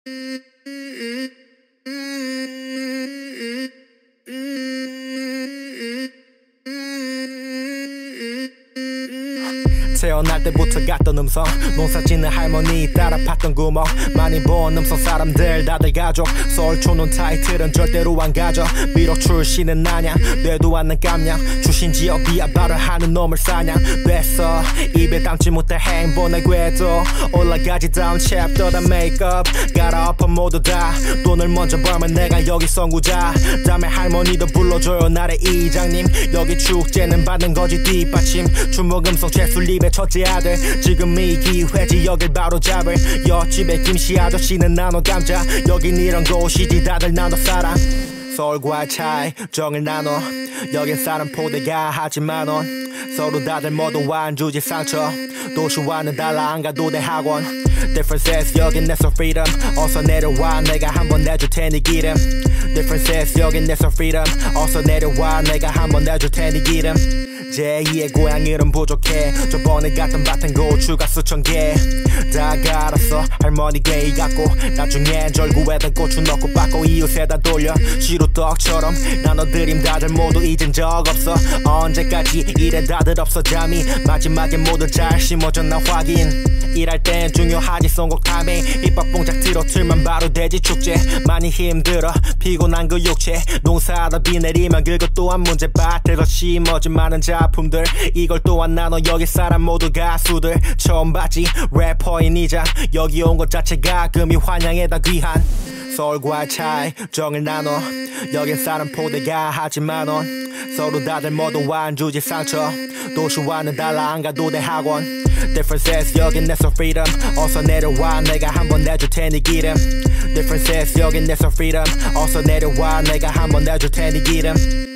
태어날 때부터 갔던 음성 농사 짓는 할머니 따라 팠던 구멍 많이 본 음성 사람들 다들 가족 서울 촌놈 타이틀은 절대로 안 가져 비록 출신은 아냐 뇌도 않는 깜냥 주신 지역 비하발을 하는 놈을 사냥 됐어 입에 담지 못해 행본의 궤도 올라가지 다음 챕터다 메이크업 갈아엎어 모두 다 돈을 먼저 벌면 내가 여기 선구자 다음에 할머니도 불러줘요 나의 이장님 여기 축제는 받는 거지 뒷받침 주먹 음성 최술립의 첫째 아들 지금 이 기회지 여길 바로 잡을 옆집에 김씨 아저씨는 나눠 감자 여긴 이런 곳이지 다들 나눠 살아 서울과의 차이 정을 나눠 여긴 사람 포대가 하지만 넌 서로 다들 모두 안 주지 상처 도시와는 달라 안 가도 돼 학원 Differences 여긴 내 so freedom 어서 내려와 내가 한번 내줄 테니 기름 Differences 여긴 내 so freedom 어서 내려와 내가 한번 내줄 테니 기름 제2의 고향으론 부족해 저번에 갔던 밭은 고추가 수천 개 다 갈았어 할머니 괴이 같고 나중엔 절구에다 고추 넣고 빻고 이웃에다 돌려 시루떡처럼 나눠드림 다들 모두 잊은 적 없어 언제까지 이래 다들 없어 잠이 마지막에 모두 잘 심어졌나 확인 일할 땐 중요하지 선곡 타이밍 힙합 봉작 틀어틀면 바로 되지 축제 많이 힘들어 피곤한 그 육체 농사하다 비 내리면 그것 또한 문제밭에서 심어진 많은 작품들 이걸 또한 나눠 여기 사람 모두 가수들 처음 봤지 래퍼인이자 여기 온 것 자체가 금이 환영에다 귀한 서울과의 차이 정을 나눠 여긴 사람 포대가 하지만 넌 서로 다들 모두 안 주지 상처 도시와는 달라 안 가도 돼 학원 Differences 여긴 내 so freedom 어서 내려와 내가 한번 내줄 테니 기름 Differences 여긴 내 so freedom 어서 내려와 내가 한번 내줄 테니 기름